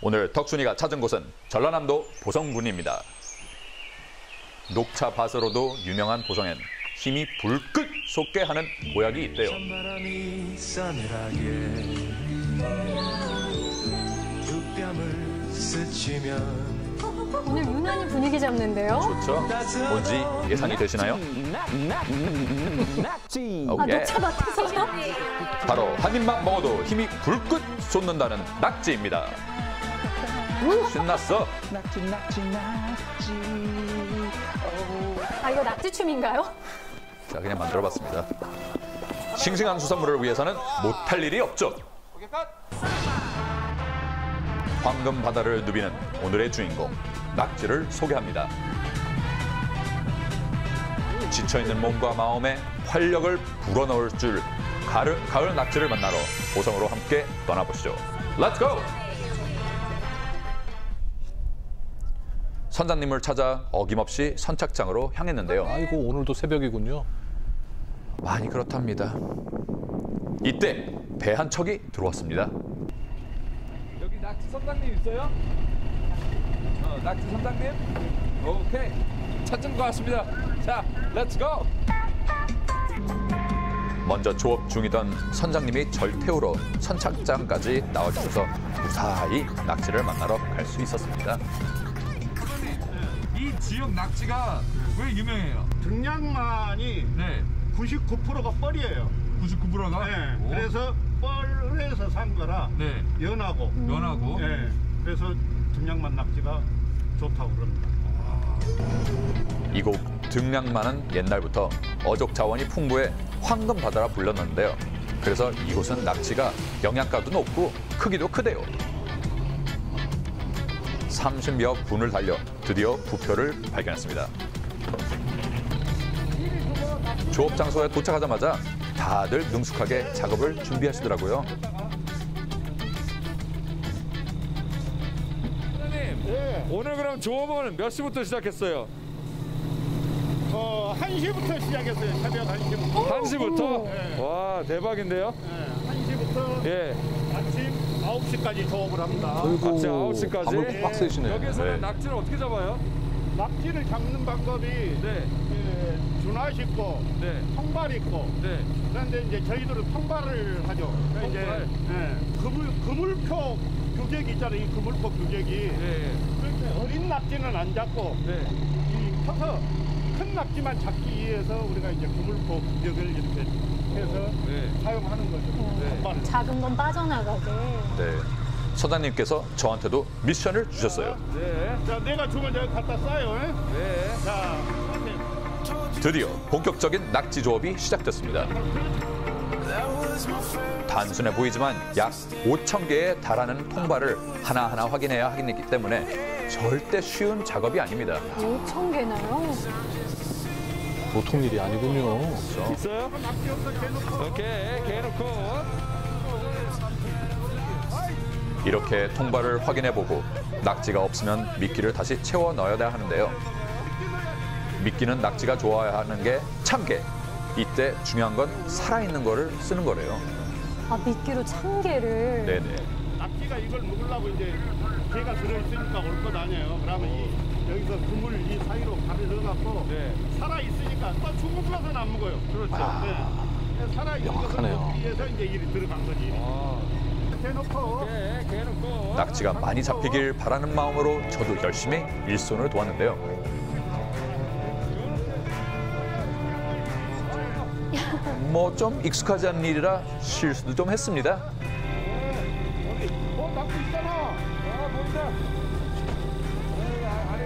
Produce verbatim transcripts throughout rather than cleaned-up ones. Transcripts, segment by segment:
오늘 덕순이가 찾은 곳은 전라남도 보성군입니다. 녹차 밭으로도 유명한 보성엔 힘이 불끈 솟게 하는 보약이 있대요. 오늘 유난히 분위기 잡는데요? 좋죠? 뭔지 예상이 되시나요? 아, 녹차 밭에서요? 바로 한 입만 먹어도 힘이 불끈 솟는다는 낙지입니다. 신났어. 낙지 낙지 낙지. 아, 이거 낙지춤인가요? 자, 그냥 만들어봤습니다. 싱싱한 수산물을 위해서는 못할 일이 없죠. 황금 바다를 누비는 오늘의 주인공, 낙지를 소개합니다. 지쳐있는 몸과 마음에 활력을 불어넣을 줄 가을, 가을 낙지를 만나러 보성으로 함께 떠나보시죠. 렛츠 고! 선장님을 찾아 어김없이 선착장으로 향했는데요. 아이고, 오늘도 새벽이군요. 많이 그렇답니다. 이때 배 한 척이 들어왔습니다. 여기 낙지 선장님 있어요? 어, 낙지 선장님? 오케이. 찾은 것 같습니다. 자, 렛츠 고! 먼저 조업 중이던 선장님이 절 태우러 선착장까지 나와주셔서 무사히 낙지를 만나러 갈 수 있었습니다. 이 지역 낙지가 왜 유명해요? 등량만이 네. 구십구 퍼센트가 뻘이에요. 구십구 퍼센트가? 네. 그래서 뻘에서 산 거라 네. 연하고. 연하고. 네. 그래서 등량만 낙지가 좋다고 그럽니다. 이곳 등량만은 옛날부터 어족 자원이 풍부해 황금 바다라 불렸는데요. 그래서 이곳은 낙지가 영양가도 높고 크기도 크대요. 삼십여 분을 달려 드디어 부표를 발견했습니다. 조업 장소에 도착하자마자 다들 능숙하게 작업을 준비하시더라고요. 선장님, 네. 오늘 그럼 조업은 몇 시부터 시작했어요? 어, 한 시부터 시작했어요. 새벽 한 시부터. 한 시부터? 네. 와, 대박인데요? 네. 한 시부터 예. 아침 아홉 시까지 조업을 합니다. 아이고, 아침 아홉 시까지? 밤을 빡세시네. 여기서는 네. 낙지를 어떻게 잡아요? 낙지를 잡는 방법이 네. 예, 준화 씻고 네. 통발 있고 네. 그런데 이제 저희들은 통발을 하죠. 그러니까 이제 통발? 예, 그물 그물표 규격이 있잖아요. 이 그물표 규격이. 네. 그러니까 어린 낙지는 안 잡고 네. 이 커서 큰 낙지만 잡기 위해서 우리가 이제 그물표 규격을 이렇게 해서 네. 사용하는 거죠. 네. 통발을. 작은 건 빠져나가게. 네, 선장님께서 저한테도 미션을 주셨어요. 네. 자, 내가 주면 여기 갖다 싸요. 예? 네. 자, 드디어 본격적인 낙지 조업이 시작됐습니다. 단순해 보이지만 약 오천 개에 달하는 통발을 하나하나 확인해야 하기 때문에 절대 쉬운 작업이 아닙니다. 오천 개나요? 보통 일이 아니군요. 그렇죠? 있어요? 오케이, 개놓고. 이렇게 통발을 확인해보고 낙지가 없으면 미끼를 다시 채워 넣어야 하는데요. 미끼는 낙지가 좋아야 하는 게 참게. 이때 중요한 건 살아있는 거를 쓰는 거래요. 아, 미끼로 참개를. 네네. 낙지가 이걸 먹으려고 이제 개가 들어있으니까 올 것 아니에요. 그러면 이, 여기서 그물 이 사이로 발을 넣어갖고 네. 살아있으니까 또 죽어서는 안 먹어요. 그렇죠. 네. 살아있는 것을 명확하네요. 먹기 위해서 이제 일이 들어간 거지. 아. 대놓고 오케이, 개놓고. 낙지가 많이 잡히길 바라는 마음으로 저도 열심히 일손을 도왔는데요. 뭐 좀 익숙하지 않은 일이라 실수도 좀 했습니다. 어, 낙지 있잖아. 아, 보인다. 에이, 안에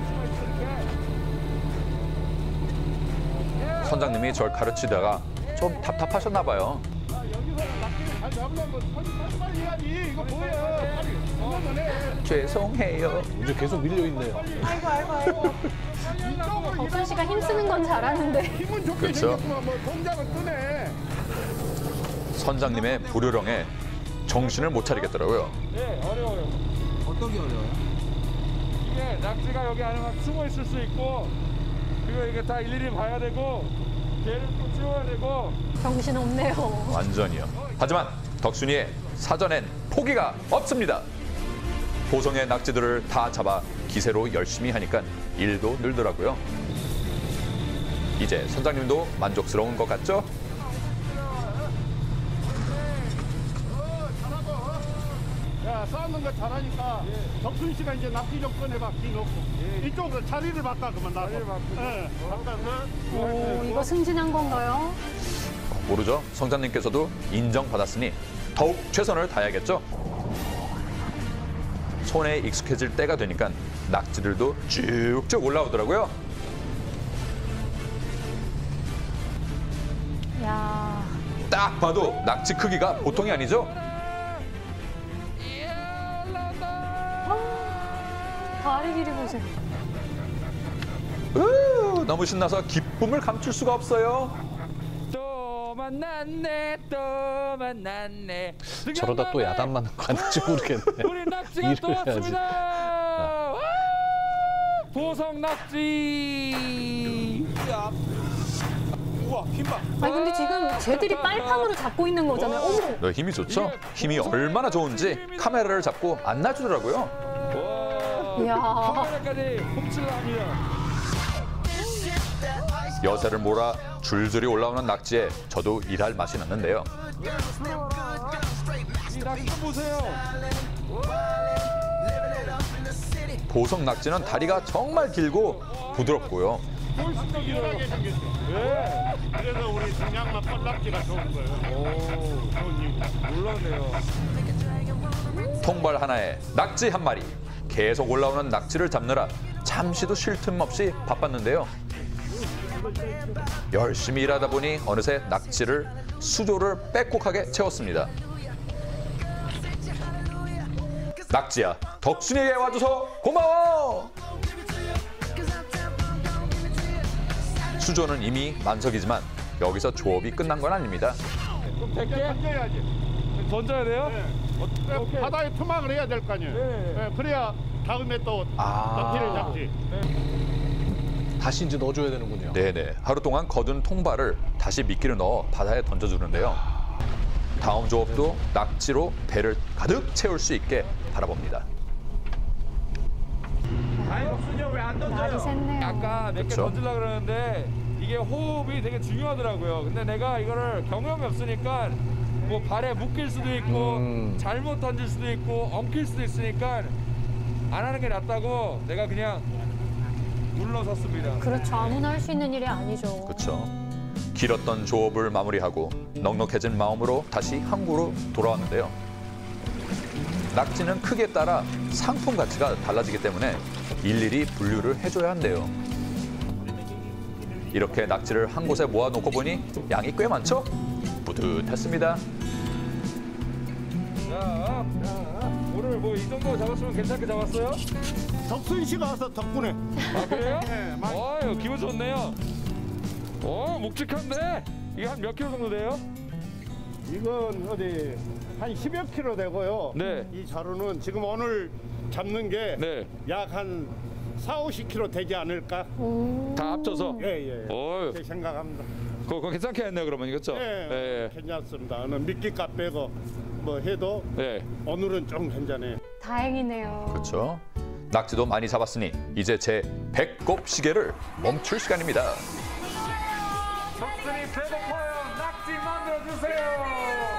숨어 있으니까. 선장님이 절 가르치다가 좀 답답하셨나 봐요. 아, 여기서 낙지를 잘 잡으려면 빨리 빨리 해야지. 이거 뭐야. 빨리 한번 해. 죄송해요. 이제 계속 밀려있네요. 아이고, 아이고, 아이고. 이쪽을 덕순 씨가 힘쓰는 건 잘하는데. 힘은 좋게 그렇죠. 생겼구만. 뭐 동작은 뜨네. 선장님의 불효령에 정신을 못 차리겠더라고요. 네, 어려워요. 어떤 게 어려워요? 이게 낙지가 여기 안에 막 숨어 있을 수 있고, 그리고 이게 다 일일이 봐야 되고, 개를 또 치워야 되고. 정신 없네요. 완전히요. 하지만 덕순이의 사전엔 포기가 없습니다. 보성의 낙지들을 다 잡아 기세로 열심히 하니까 일도 늘더라고요. 이제 선장님도 만족스러운 것 같죠? 야, 싸우는 거 잘하니까 덕순 씨가 이제 납기 좀 꺼내봐, 기 넣고. 이쪽으로 자리를 바꿔, 그러면 나서. 자리를 바꿔. 예, 바꿔서. 오, 이거 승진한 건가요? 모르죠. 성장님께서도 인정받았으니 더욱 최선을 다해야겠죠. 손에 익숙해질 때가 되니까 낙지들도 쭉쭉 올라오더라고요. 야, 딱 봐도 낙지 크기가 보통이 아니죠? 다리 길이 보세요. 으, 너무 신나서 기쁨을 감출 수가 없어요. 또 만났네 또 만났네. 저러다 또 야단 맞는 거 아닌지 모르겠네. 우리 낙지가 또 일을 해야지. 왔습니다. 와! 보성 낙지. 우와, 힘봐. 아니 근데 지금 쟤들이 빨판으로 잡고 있는 거잖아요. 어머. 네, 힘이 좋죠? 힘이 얼마나 좋은지 카메라를 잡고 안 놔주더라고요. 이야. 카메라까지 훔칠라 합니다. 여세를 몰아 줄줄이 올라오는 낙지에 저도 일할 맛이 났는데요. 이 낙지 좀 보세요. 보성 낙지는 다리가 정말 길고 부드럽고요. 훨씬 유연하게 생겼어. 예. 그래서 우리 중량만 뻘낙지가 좋은 거예요. 오, 좋은 이유. 몰랐네요. 통발 하나에 낙지 한 마리. 계속 올라오는 낙지를 잡느라 잠시도 쉴 틈 없이 바빴는데요. 열심히 일하다 보니 어느새 낙지를 수조를 빼곡하게 채웠습니다. 낙지야, 덕순이에게 와줘서 고마워! 수조는 이미 만석이지만 여기서 조업이 끝난 건 아닙니다. 백 개 던져야지. 던져야 돼요? 네. 어, 바다에 투망을 해야 될 거 아니에요. 네. 네, 그래야 다음에 또 아. 낙지를 잡지. 다시 이제 넣어줘야 되는군요. 네네. 하루 동안 거둔 통발을 다시 미끼를 넣어 바다에 던져주는데요. 다음 조업도 낙지로 배를 가득 채울 수 있게 바라봅니다. 날이 샜네요. 아까 몇 개 그쵸? 던지려고 그러는데 이게 호흡이 되게 중요하더라고요. 근데 내가 이거를 경험이 없으니까 뭐 발에 묶일 수도 있고 음. 잘못 던질 수도 있고 엉킬 수도 있으니까 안 하는 게 낫다고 내가 그냥 물러섰습니다. 그렇죠. 아무나 할 수 있는 일이 아니죠. 그렇죠. 길었던 조업을 마무리하고 넉넉해진 마음으로 다시 항구로 돌아왔는데요. 낙지는 크기에 따라 상품 가치가 달라지기 때문에 일일이 분류를 해줘야 한대요. 이렇게 낙지를 한 곳에 모아놓고 보니 양이 꽤 많죠? 뿌듯했습니다. 자, 오늘 뭐 이 정도 잡았으면 괜찮게 잡았어요? 덕순 씨가 와서 덕분에. 아 그래요? 네, 많이. 어유 기분 좋네요. 어 묵직한데 이게 한 몇 킬로 정도 돼요? 이건 어디 한 십여 킬로 되고요. 네. 이 자루는 지금 오늘 잡는 게 네. 약 한 사오십 킬로 되지 않을까? 오. 다 합쳐서. 예, 예. 어유 그렇게 생각합니다. 그거, 그거 괜찮게 했네요 그러면 이거죠? 예, 예. 괜찮습니다. 오늘 미끼값 빼고 뭐 해도 예. 오늘은 좀 괜찮아요. 다행이네요. 그렇죠. 낙지도 많이 잡았으니 이제 제 배꼽 시계를 멈출 시간입니다. 덕순이 배고파요. 낙지 만들어주세요.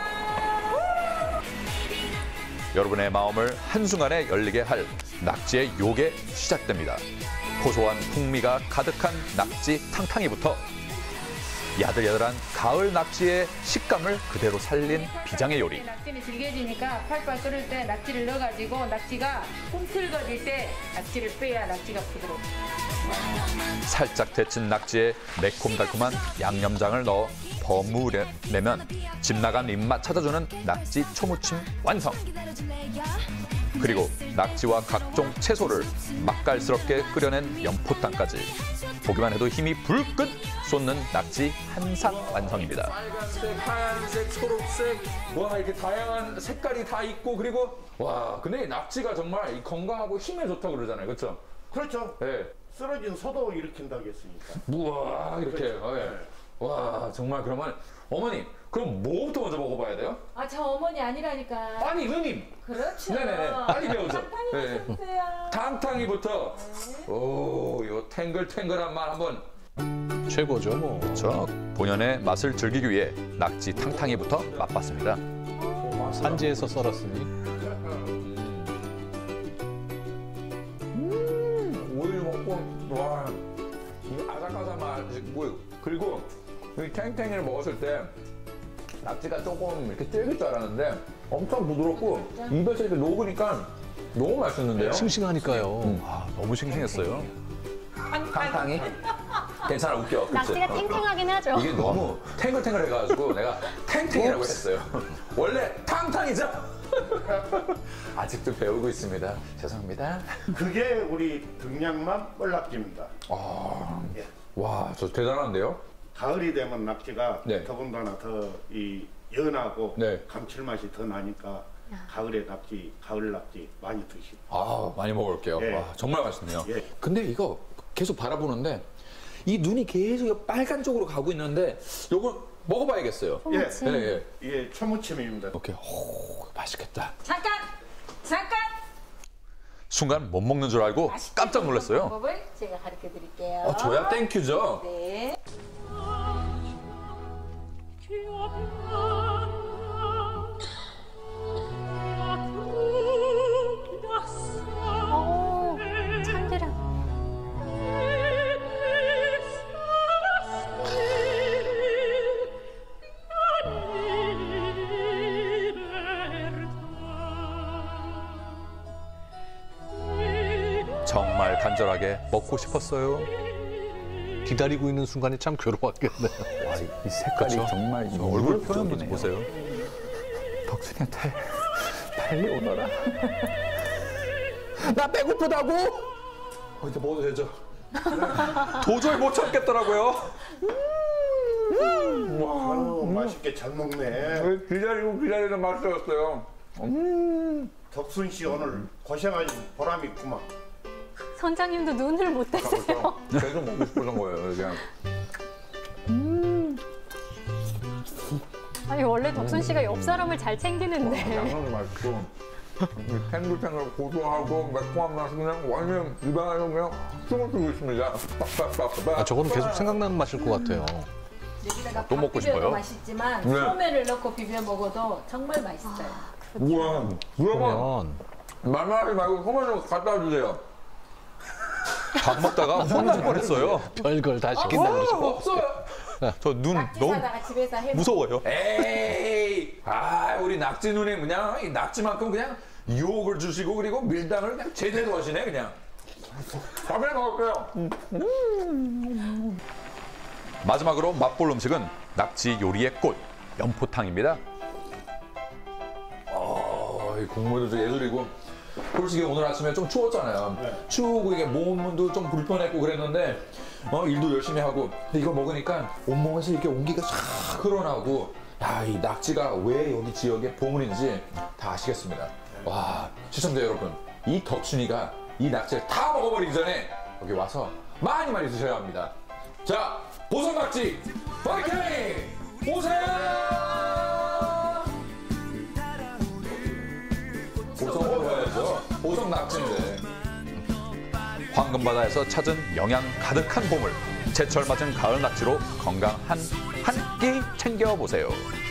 여러분의 마음을 한순간에 열리게 할 낙지의 요게 시작됩니다. 고소한 풍미가 가득한 낙지 탕탕이부터 야들야들한 가을 낙지의 식감을 그대로 살린 비장의 요리. 낙지는 질겨지니까 팔팔 끓을 때 낙지를 넣어가지고 낙지가 꿈틀거릴 때 낙지를 빼야 낙지가 부드러워. 살짝 데친 낙지에 매콤달콤한 양념장을 넣어 버무려내면 집 나간 입맛 찾아주는 낙지 초무침 완성. 그리고 낙지와 각종 채소를 맛깔스럽게 끓여낸 연포탕까지. 보기만 해도 힘이 불끈 솟는 낙지 한상 완성입니다. 빨간색, 하얀색, 초록색, 와 이렇게 다양한 색깔이 다 있고 그리고 와 근데 이 낙지가 정말 이 건강하고 힘에 좋다고 그러잖아요, 그렇죠? 그렇죠. 예. 쓰러진 소도 일으킨다고 했으니까. 우와 이렇게. 그렇죠. 예. 와 정말 그러면 어머니 그 그럼 뭐부터 먼저 먹어봐야 돼요? 아, 저 어머니 아니라니까. 아니 누님. 그렇죠. 네네네. 빨리 배우죠. 탕탕이 네. 드세요. 탕탕이부터. 오, 요 탱글탱글한 맛 한번. 최고죠 뭐. 그렇죠. 본연의 맛을 즐기기 위해 낙지 탕탕이부터 맛봤습니다. 산지에서 썰었으니. 오일 먹고 와, 이 아삭아삭 맛있고 그리고 이 탱탱이를 먹었을 때 낙지가 조금 이렇게 질길 줄 알았는데 엄청 부드럽고 입에서 이렇게 녹으니까 너무 맛있는데요? 싱싱하니까요. 아, 너무 싱싱했어요. 탕탕이? 괜찮아, 웃겨. 그치? 낙지가 탱탱하긴 하죠. 이게 너무 탱글탱글해가지고 내가 탱탱이라고 했어요. 원래 탕탕이죠? 아직도 배우고 있습니다. 죄송합니다. 그게 우리 등량만 뻘낙지입니다. 예. 와, 저 대단한데요? 가을이 되면 낙지가 네. 더군다나 더 이 연하고 네. 감칠맛이 더 나니까 가을에 낙지, 가을 낙지 많이 드시고. 아, 많이 먹어볼게요. 예. 와, 정말 맛있네요. 예. 근데 이거 계속 바라보는데 이 눈이 계속 빨간 쪽으로 가고 있는데 이걸 먹어봐야겠어요. 예, 예, 예. 이게 초무침입니다. 오케이. 오, 맛있겠다. 잠깐! 잠깐! 순간 못 먹는 줄 알고 깜짝 놀랐어요. 방법을 제가 가르쳐 드릴게요. 어, 줘야 땡큐죠? 네. 오, 참기름. 정말 간절하게 먹고 싶었어요. 기다리고 있는 순간이 참 괴로웠겠네요. 와, 이 색깔이 정말 이 얼굴 표현 좀 보세요. 덕순이한테 빨리 오너라. 나 배고프다고? 어, 이제 먹어도 되죠? 도저히 못 참겠더라고요. 아유, 맛있게 잘 먹네. 기다리고 기다리는 맛이었어요. 덕순 씨 오늘 고생하신 보람이 있구만. 선장님도 눈을 못 떼세요. 계속 먹고 싶었던 거예요, 그냥. 아니 원래 덕순 씨가 옆 사람을 잘 챙기는데. 양념도 맛있고, 이 탱글탱글 고소하고 매콤한 맛이 그냥 완전 입안에서 그냥 숨을 쉬고 있습니다. 빡빡빡빡. 아, 저거는 계속 생각나는 맛일 것 같아요. 여기다가 또 밥 먹고 비벼도 싶어요? 맛있지만 네. 소면을 넣고 비벼 먹어도 정말 맛있어요. 우와, 여러분 그러면 말말하지 말고 소면을 갖다 주세요. 밥 먹다가 혼날 뻔했어요. 별걸 다 시킨다 그러죠. 없어요. 저 눈 낙지 너무 사다가 집에서 해 무서워요. 에이, 아 우리 낙지 누님 그냥 이 낙지만큼 그냥 유혹을 주시고 그리고 밀당을 그냥 제대로 하시네 그냥. 밥에 먹을게요. 마지막으로 맛볼 음식은 낙지 요리의 꽃, 연포탕입니다. 어, 이 국물도 좀 예술이고. 솔직히 오늘 아침에 좀 추웠잖아요. 추우고 이게 몸도 좀 불편했고 그랬는데 어, 일도 열심히 하고 근데 이거 먹으니까 온몸에서 이렇게 온기가 싹 흘러나오고 야, 이 낙지가 왜 여기 지역의 보물인지 다 아시겠습니다. 와, 시청자 여러분, 이 덕순이가 이 낙지를 다 먹어버리기 전에 여기 와서 많이 많이 드셔야 합니다. 자, 보성 낙지 파이팅! 오세요! 보성 먹어야죠. 보성 낙지인데. 황금바다에서 찾은 영양 가득한 보물, 제철 맞은 가을 낙지로 건강 한 한 끼 챙겨보세요.